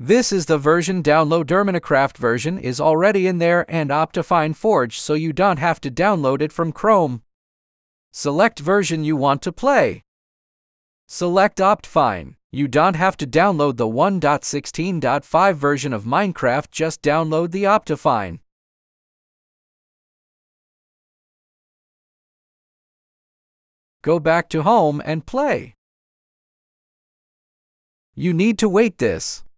This is the version download. Minecraft version is already in there and Optifine Forge, so you don't have to download it from Chrome. Select version you want to play. Select Optifine. You don't have to download the 1.16.5 version of Minecraft, just download the Optifine. Go back to home and play. You need to wait this.